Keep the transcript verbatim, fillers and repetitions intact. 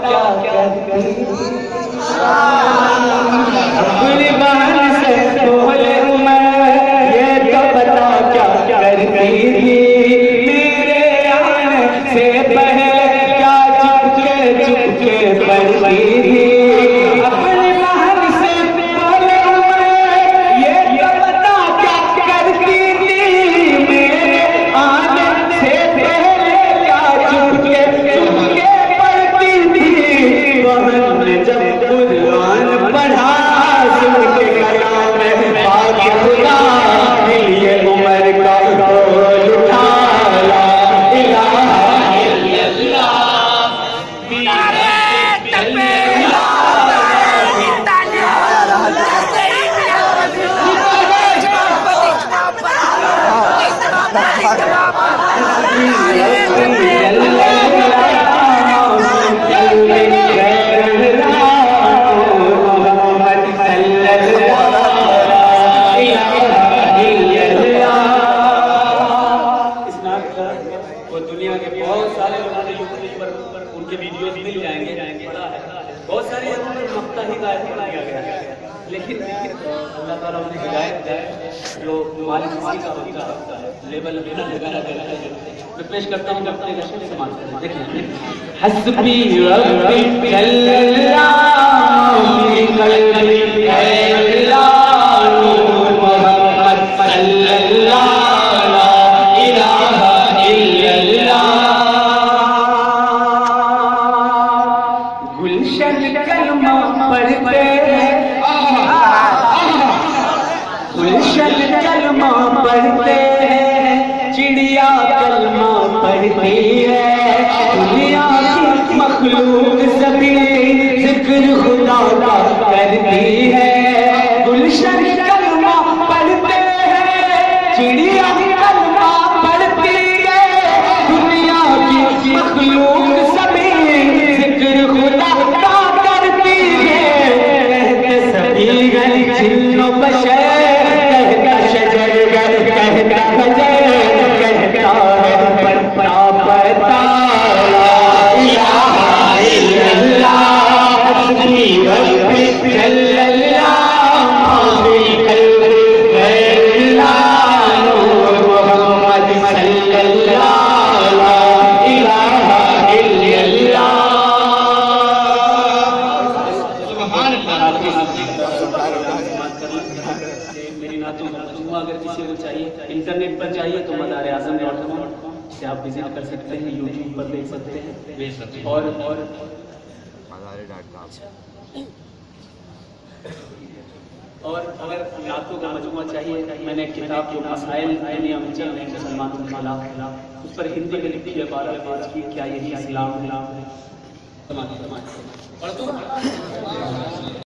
क्या करती अपनी बहन से बोले मैं, ये तो बता क्या करती थी मेरे आने से पहले, क्या चुपके चुपके पढ़ती थी। अपनी बहन से बोले मैं, ये तो बता क्या करती थी मेरे आने से पहले, क्या चुपके चुपके पढ़ती थी। बहन ने जब कुरान पढ़ा सुन के कलाम में पाक खुदा ये उम्र का बोल उठा, ला इलाहा इल्लल्लाह। दुनिया के बहुत सारे लोगों ने यूट्यूब पर उनके वीडियोस मिल जाएंगे, बहुत सारे मक्ता ही गायब किया गया, लेकिन अल्लाह ताला उन्हें हिदायत दे जो मालिक का होता है, लेवल बिना लगाना करता है। मैं पेश करता हूँ अपने रसूल से मानते हैं, देखिए हस्बी रब्बी जल्लल्लाहु फी कल्बी अल्लाह नूर मोहम्मद सल्लल्लाहु ला इलाहा इल्लल्लाह। गुलशन कलमा पढ़ते हैं, गुलशन कलमा पढ़ते हैं, चिड़िया कलमा पढ़ती है, दुनिया की मखलूक सभी जिक्र खुदा का करती है। गुलशन कलमा पढ़ते हैं, चिड़िया कलमा पढ़ती है, दुनिया की मखलूक सभी जिक्र खुदा का करती है। कहते सभी गल जिन्नो बशर, कहता शजर गल, कहता खजर, कहता है पत्ता पता, ला इलाहा इल्लल्लाह। हस्बी रब्बी जल्लल्लाहु फी कल्बी अल्लाह नूर मोहम्मद सल्लल्लाहु ला इलाहा इल्लल्लाह। मेरी नातों का मजमूआ अगर किसी को चाहिए, इंटरनेट पर चाहिए तो मदार आजम डॉट कॉम से आप विजिट कर सकते हैं, यूट्यूब पर देख सकते हैं, भेज सकते हैं। और और और अगर नातों का मजमूआ चाहिए, मैंने एक किताब जो मसाइल दुनिया में चल रहे हैं मुसलमानों के खिलाफ, उस पर हिंदी में लिखी है बारह पेज की, क्या यही इस्लाम है।